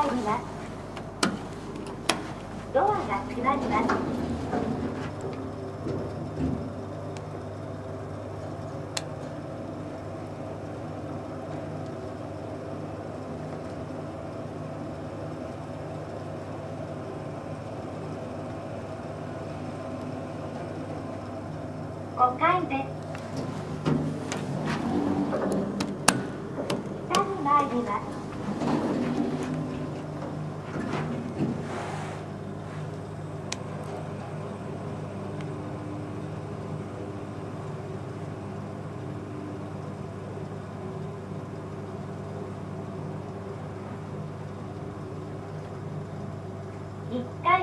参ります。ドアが閉まります。5階です。下に参ります。1階